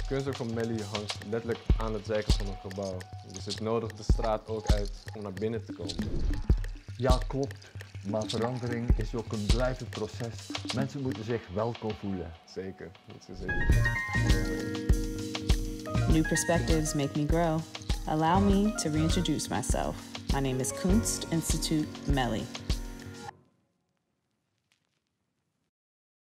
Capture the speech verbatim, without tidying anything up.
kunstwerk van Melly hangt letterlijk aan het zijkant van een gebouw. Dus het nodigt de straat ook uit om naar binnen te komen. Ja, klopt. Maar verandering is ook een blijvend proces. Mensen moeten zich welkom voelen. Zeker, dat is zeker. New perspectives make me grow. Allow me to reintroduce myself. My name is Kunst Institute Melly.